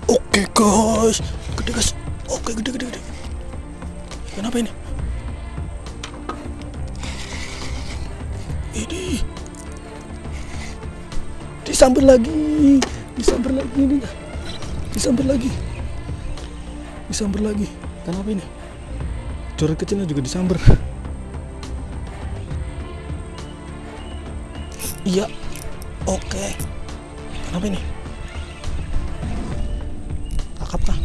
Oke guys, gede guys. Oke, gede. Kenapa ini? Ini disamber lagi nih. Disamber lagi. Kenapa ini? Coret kecilnya juga disamber. Iya. Oke. Kenapa ini? Kakap kah?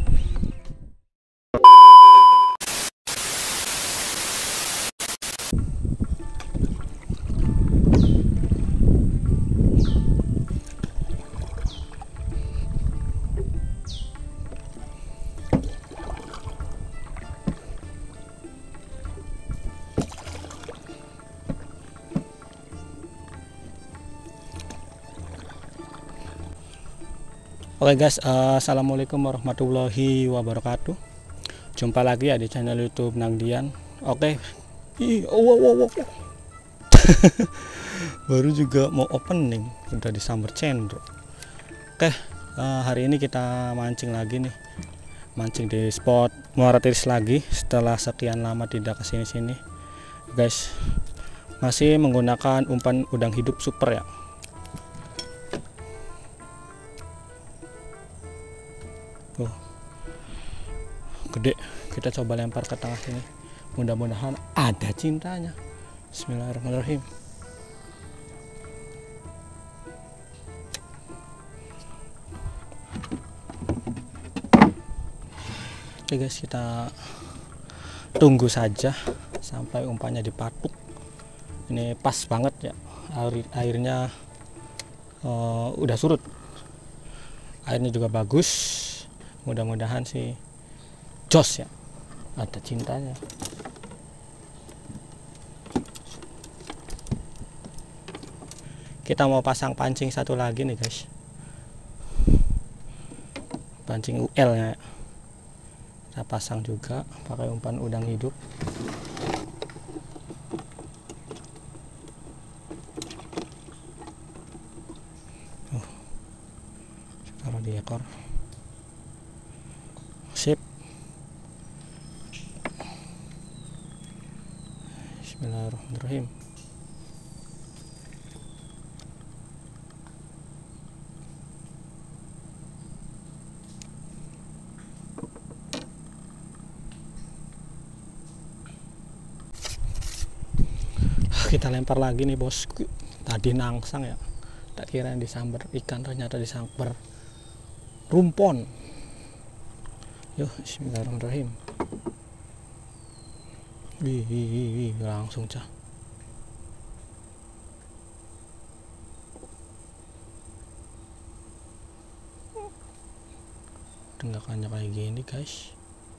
Oke guys, assalamualaikum warahmatullahi wabarakatuh. Jumpa lagi ya di channel YouTube Nangdian. Oke, wow. Baru juga mau opening udah disamber cendro. Oke, hari ini kita mancing lagi nih, mancing di spot Muara Tiris lagi setelah sekian lama tidak kesini-sini. Guys, masih menggunakan umpan udang hidup super ya. Gede, kita coba lempar ke tengah sini, mudah-mudahan ada cintanya. Bismillahirrahmanirrahim. Oke guys, kita tunggu saja sampai umpannya dipatuk. Ini pas banget ya, airnya udah surut, airnya juga bagus, mudah-mudahan sih jos ya, ada cintanya. Kita mau pasang pancing satu lagi nih guys, pancing UL nya kita pasang juga pakai umpan udang hidup. Taruh di ekor, sip. Bismillahirrahmanirrahim. Kita lempar lagi nih bosku. Tadi nangsang ya, tak kira yang disamber ikan, ternyata disamber rumpon. Yuk, bismillahirrahmanirrahim. Wih, langsung cah. Tenggakannya kayak gini guys.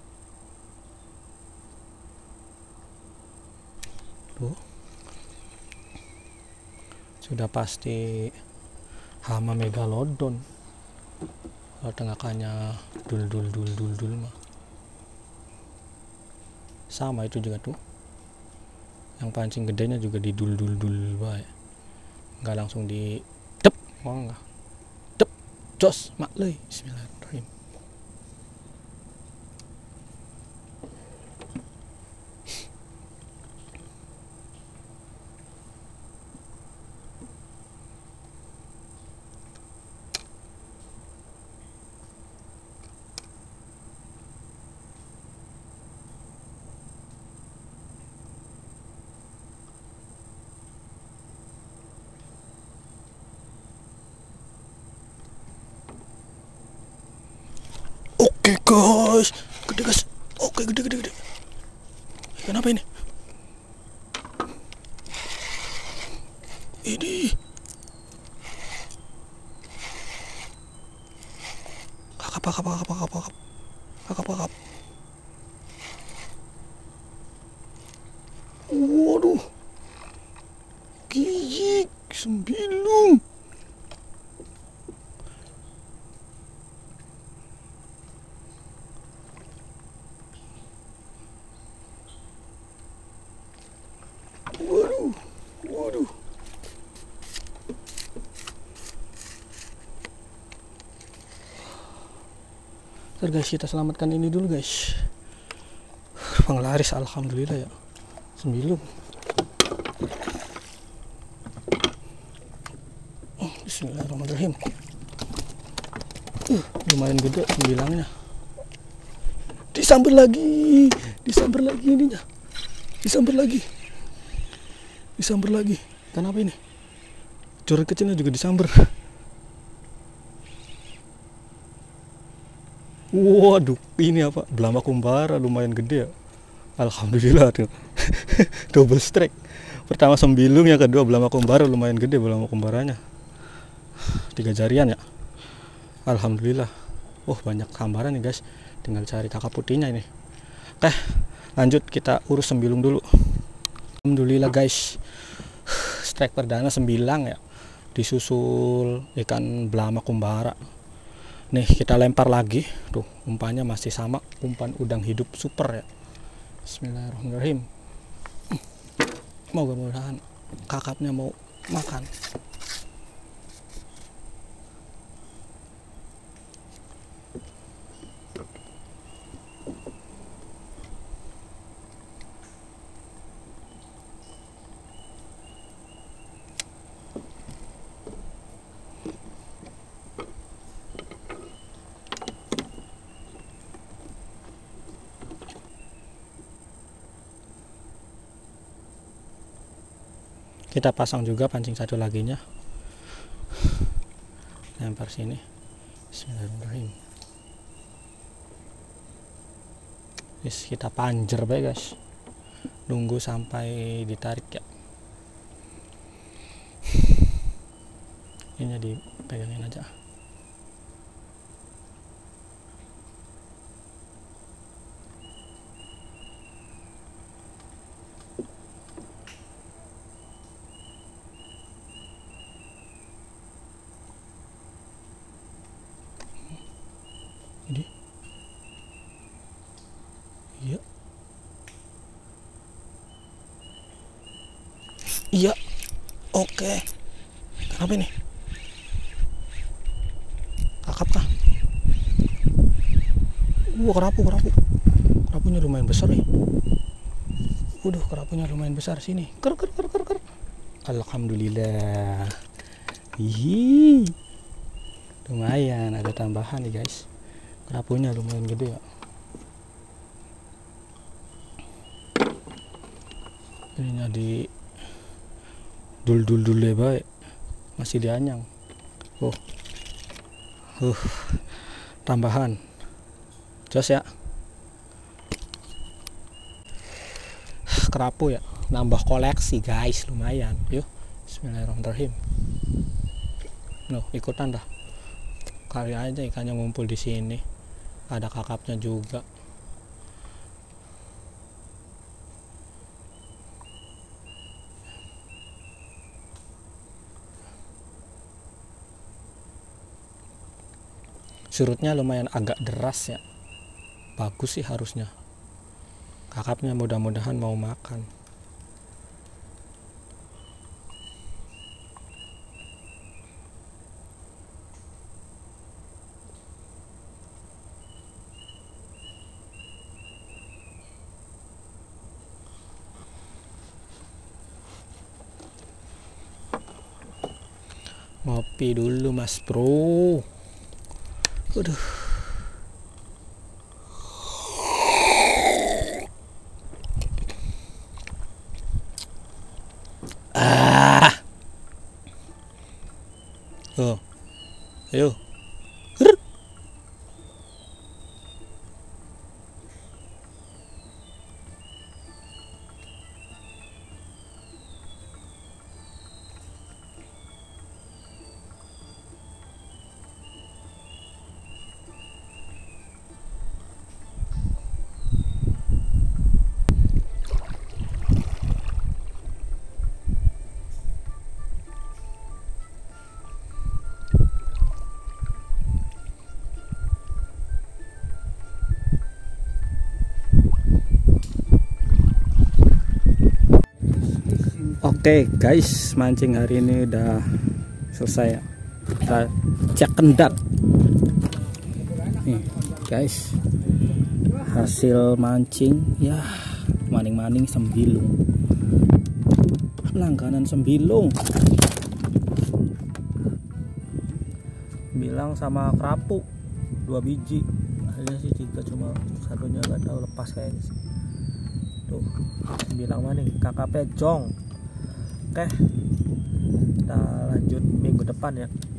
Tuh, sudah pasti hama megalodon. Kalau tenggakannya dul mah. Sama itu juga tuh, yang pancing gedenya juga di dul baik, nggak langsung di dep, enggak dep, jos mak leuy. Bismillahirrahmanirrahim. Oke guys, gede guys. Oke, gede. Kenapa ini? Ini kakap. Waduh, gigik sembilung. Waduh. Ntar guys, kita selamatkan ini dulu guys. Penglaris, alhamdulillah ya. Sembilung. Bismillahirrahmanirrahim. Lumayan gede sembilangnya. Disamber lagi ininya. Disamber lagi. Kenapa ini? Coret kecilnya juga disamber. Waduh, ini apa? Belama kumbara lumayan gede ya. Alhamdulillah tuh. Double strike. Pertama sembilung, yang kedua belama kumbara, lumayan gede belama kumbaranya. 3 jarian ya. Alhamdulillah. Banyak hambaran nih guys. Tinggal cari kakap putihnya ini. Oke, lanjut kita urus sembilung dulu. Alhamdulillah guys. Strike perdana sembilang ya. Disusul ikan belama kumbara. Nih kita lempar lagi. Tuh umpannya masih sama, umpan udang hidup super ya. Bismillahirrahmanirrahim. Mudah-mudahan kakapnya mau makan. Kita pasang juga pancing satu laginya. Lempar sini. Bismillahirrahmanirrahim. Kita panjer baik guys. Nunggu sampai ditarik ya. Ini dipegangin aja. Ini. Iya. Iya. Oke. Kenapa ini? Kakap kah? Kerapu. Kerapunya lumayan besar nih. Kerapunya lumayan besar sini. Ker. Alhamdulillah. Ih. Lumayan ada tambahan nih guys. Kerapunya lumayan gede ya. Ininya di dul baik. Masih dianyang. Tambahan. Jos ya. Kerapu ya. Nambah koleksi guys, lumayan. Yuk. Bismillahirrahmanirrahim. Ikutan dah. Kali aja ikannya ngumpul di sini. Ada kakapnya juga. Surutnya lumayan agak deras ya. Bagus sih harusnya. Kakapnya mudah-mudahan mau makan. Ngopi dulu mas bro. Aduh. Ayo. Oke guys, mancing hari ini udah selesai ya. Kita cek kendat nih, guys, hasil mancing ya, maning-maning sembilung, langganan sembilung, bilang sama kerapu 2 biji, akhirnya sih 3, cuma satunya nggak tahu lepas kayaknya sih. Tuh bilang maning kakak pejong. Oke, kita lanjut minggu depan ya.